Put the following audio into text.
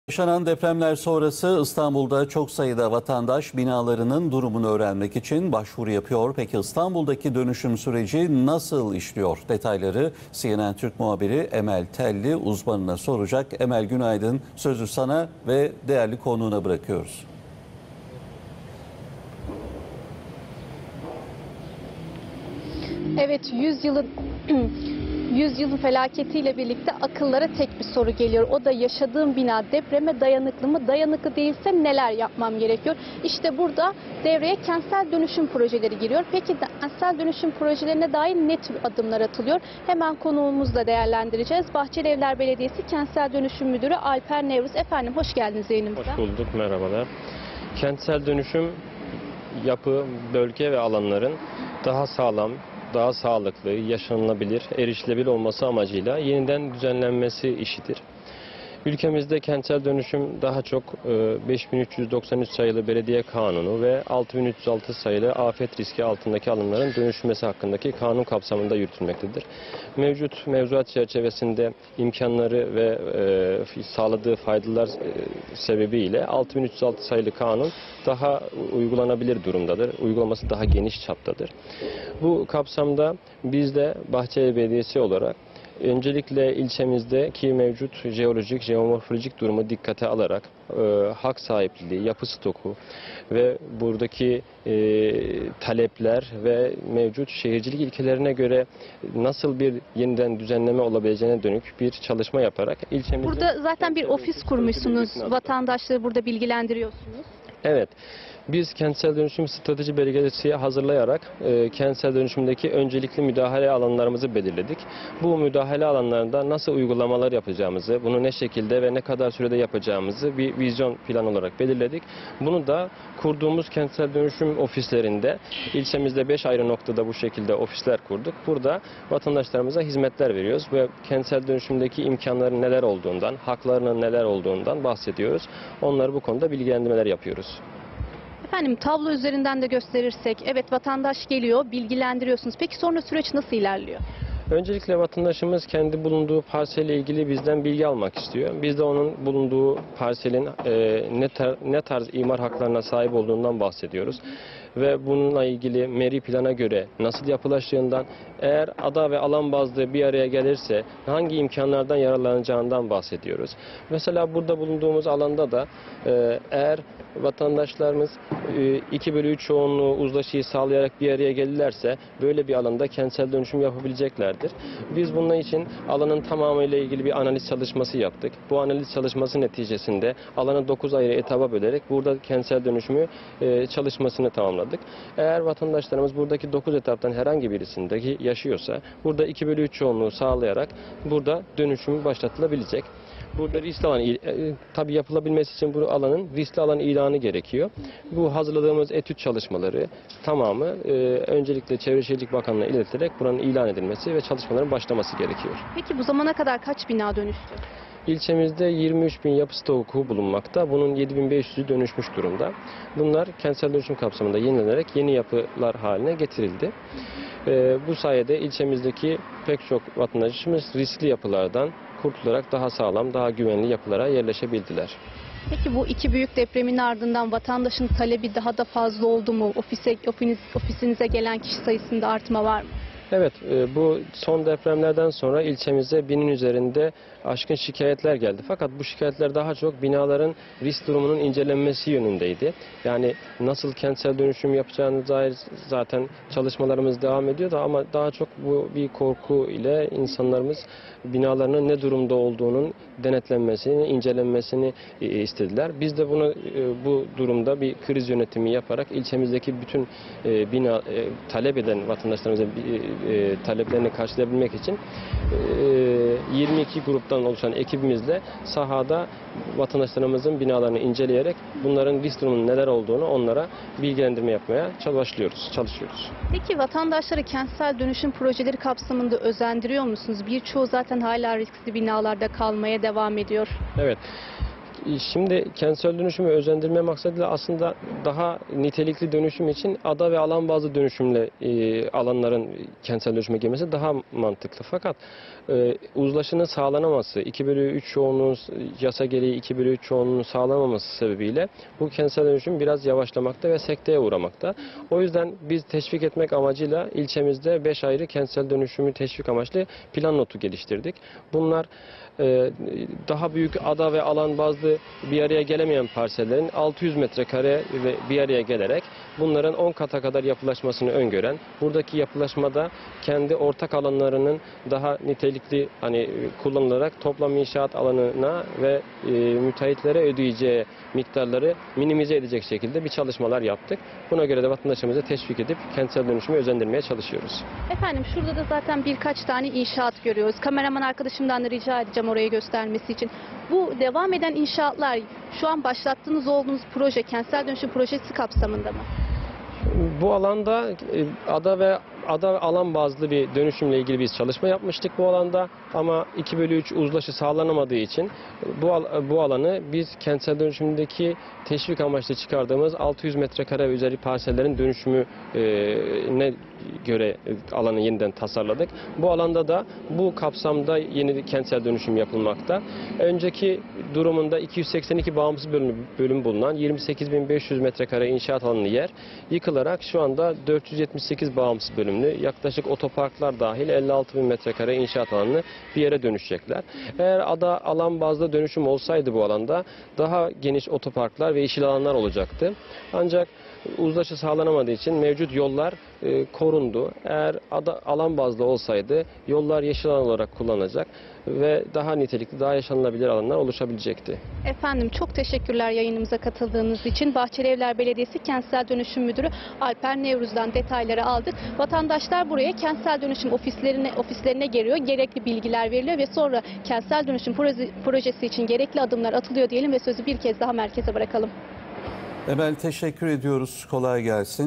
Yaşanan depremler sonrası İstanbul'da çok sayıda vatandaş binalarının durumunu öğrenmek için başvuru yapıyor. Peki İstanbul'daki dönüşüm süreci nasıl işliyor? Detayları CNN Türk muhabiri Emel Telli uzmanına soracak. Emel, günaydın. Sözü sana ve değerli konuğuna bırakıyoruz. Evet, 100 yılın felaketiyle birlikte akıllara tek bir soru geliyor. O da yaşadığım bina depreme dayanıklı mı? Dayanıklı değilse neler yapmam gerekiyor? İşte burada devreye kentsel dönüşüm projeleri giriyor. Peki kentsel dönüşüm projelerine dair ne tür adımlar atılıyor? Hemen konuğumuzla değerlendireceğiz. Bahçelievler Belediyesi Kentsel Dönüşüm Müdürü Alper Nevruz. Efendim hoş geldiniz yayınımıza. Hoş bulduk, merhabalar. Kentsel dönüşüm yapı, bölge ve alanların daha sağlam, daha sağlıklı, yaşanılabilir, erişilebilir olması amacıyla yeniden düzenlenmesi işidir. Ülkemizde kentsel dönüşüm daha çok 5393 sayılı belediye kanunu ve 6306 sayılı afet riski altındaki alanların dönüşmesi hakkındaki kanun kapsamında yürütülmektedir. Mevcut mevzuat çerçevesinde imkanları ve sağladığı faydalar sebebiyle 6306 sayılı kanun daha uygulanabilir durumdadır. Uygulaması daha geniş çaptadır. Bu kapsamda biz de Bahçeli Belediyesi olarak öncelikle ilçemizdeki mevcut jeolojik, jeomorfolojik durumu dikkate alarak hak sahipliği, yapı stoku ve buradaki talepler ve mevcut şehircilik ilkelerine göre nasıl bir yeniden düzenleme olabileceğine dönük bir çalışma yaparak ilçemizde... Burada zaten bir ofis kurmuşsunuz, vatandaşları burada bilgilendiriyorsunuz. Evet. Biz kentsel dönüşüm strateji belgesi hazırlayarak kentsel dönüşümdeki öncelikli müdahale alanlarımızı belirledik. Bu müdahale alanlarında nasıl uygulamalar yapacağımızı, bunu ne şekilde ve ne kadar sürede yapacağımızı bir vizyon plan olarak belirledik. Bunu da kurduğumuz kentsel dönüşüm ofislerinde ilçemizde 5 ayrı noktada bu şekilde ofisler kurduk. Burada vatandaşlarımıza hizmetler veriyoruz ve kentsel dönüşümdeki imkanların neler olduğundan, haklarının neler olduğundan bahsediyoruz. Onları bu konuda bilgilendirmeler yapıyoruz. Efendim tablo üzerinden de gösterirsek, evet vatandaş geliyor, bilgilendiriyorsunuz. Peki sonra süreç nasıl ilerliyor? Öncelikle vatandaşımız kendi bulunduğu parselle ilgili bizden bilgi almak istiyor. Biz de onun bulunduğu parselin ne tarz imar haklarına sahip olduğundan bahsediyoruz. Ve bununla ilgili meri plana göre nasıl yapılaştığından, eğer ada ve alan bazlı bir araya gelirse hangi imkanlardan yararlanacağından bahsediyoruz. Mesela burada bulunduğumuz alanda da eğer vatandaşlarımız 2/3 çoğunluğu uzlaşıyı sağlayarak bir araya gelirlerse böyle bir alanda kentsel dönüşüm yapabileceklerdir. Biz bunun için alanın tamamıyla ilgili bir analiz çalışması yaptık. Bu analiz çalışması neticesinde alanı 9 ayrı etaba bölerek burada kentsel dönüşümü çalışmasını tamamladık. Eğer vatandaşlarımız buradaki 9 etaptan herhangi birisindeki yaşıyorsa burada 2/3 çoğunluğu sağlayarak burada dönüşümü başlatılabilecek. Burada riskli alan, tabii yapılabilmesi için bu alanın riskli alan ilanı gerekiyor. Bu hazırladığımız etüt çalışmaları tamamı öncelikle Çevre Şehircilik Bakanlığı'na iletilerek buranın ilan edilmesi ve çalışmaların başlaması gerekiyor. Peki bu zamana kadar kaç bina dönüştü? İlçemizde 23.000 yapı stoku bulunmakta. Bunun 7.500'ü dönüşmüş durumda. Bunlar kentsel dönüşüm kapsamında yenilenerek yeni yapılar haline getirildi. Bu sayede ilçemizdeki pek çok vatandaşımız riskli yapılardan kurtularak daha sağlam, daha güvenli yapılara yerleşebildiler. Peki bu iki büyük depremin ardından vatandaşın talebi daha da fazla oldu mu? Ofisinize gelen kişi sayısında artma var mı? Evet, bu son depremlerden sonra ilçemize 1000'in üzerinde aşkın şikayetler geldi. Fakat bu şikayetler daha çok binaların risk durumunun incelenmesi yönündeydi. Yani nasıl kentsel dönüşüm yapacağına dair zaten çalışmalarımız devam ediyordu ama daha çok bu bir korku ile insanlarımız binalarının ne durumda olduğunun denetlenmesini, incelenmesini istediler. Biz de bunu bu durumda bir kriz yönetimi yaparak ilçemizdeki bütün bina talep eden vatandaşlarımıza taleplerini karşılayabilmek için 22 gruptan oluşan ekibimizle sahada vatandaşlarımızın binalarını inceleyerek bunların risk durumunun neler olduğunu onlara bilgilendirme yapmaya çalışıyoruz. Peki vatandaşları kentsel dönüşüm projeleri kapsamında özendiriyor musunuz? Birçoğu zaten hala riskli binalarda kalmaya devam ediyor. Evet. Şimdi kentsel dönüşümü özendirme maksadıyla aslında daha nitelikli dönüşüm için ada ve alan bazlı dönüşümle alanların kentsel dönüşüme girmesi daha mantıklı. Fakat uzlaşının sağlanamaması, 2/3 çoğunluğun yasa gereği 2/3 çoğunluğun sağlanamaması sebebiyle bu kentsel dönüşüm biraz yavaşlamakta ve sekteye uğramakta. O yüzden biz teşvik etmek amacıyla ilçemizde 5 ayrı kentsel dönüşümü teşvik amaçlı plan notu geliştirdik. Bunlar daha büyük ada ve alan bazlı bir araya gelemeyen parsellerin 600 metrekare ve bir araya gelerek bunların 10 kata kadar yapılaşmasını öngören, buradaki yapılaşmada kendi ortak alanlarının daha nitelikli kullanılarak toplam inşaat alanına ve müteahhitlere ödeyeceği miktarları minimize edecek şekilde bir çalışmalar yaptık. Buna göre de vatandaşımızı teşvik edip kentsel dönüşümü özendirmeye çalışıyoruz. Efendim şurada da zaten birkaç tane inşaat görüyoruz. Kameraman arkadaşımdan da rica edeceğim orayı göstermesi için. Bu devam eden inşaatlar şu an başlattığınız olduğunuz proje, kentsel dönüşüm projesi kapsamında mı? Bu alanda ada ve alan bazlı bir dönüşümle ilgili biz çalışma yapmıştık bu alanda ama 2/3 uzlaşı sağlanamadığı için bu alanı biz kentsel dönüşümdeki teşvik amaçlı çıkardığımız 600 metrekare ve üzeri parsellerin dönüşümüne göre alanı yeniden tasarladık. Bu alanda da bu kapsamda yeni kentsel dönüşüm yapılmakta. Önceki durumunda 282 bağımsız bölüm bulunan 28.500 metrekare inşaat alanı yer yıkılarak şu anda 478 bağımsız bölümlü yaklaşık otoparklar dahil 56.000 metrekare inşaat alanını bir yere dönüşecekler. Eğer alan bazlı dönüşüm olsaydı bu alanda daha geniş otoparklar ve yeşil alanlar olacaktı. Ancak uzlaşı sağlanamadığı için mevcut yollar korundu. Eğer alan bazlı olsaydı yollar yeşil alan olarak kullanılacak ve daha nitelikli, daha yaşanılabilir alanlar oluşabilecekti. Efendim çok teşekkürler yayınımıza katıldığınız için. Bahçelievler Belediyesi Kentsel Dönüşüm Müdürü Alper Nevruz'dan detayları aldık. Vatandaşlar buraya kentsel dönüşüm ofislerine geliyor. Gerekli bilgiler veriliyor ve sonra kentsel dönüşüm projesi için gerekli adımlar atılıyor diyelim ve sözü bir kez daha merkeze bırakalım. Emel, teşekkür ediyoruz. Kolay gelsin.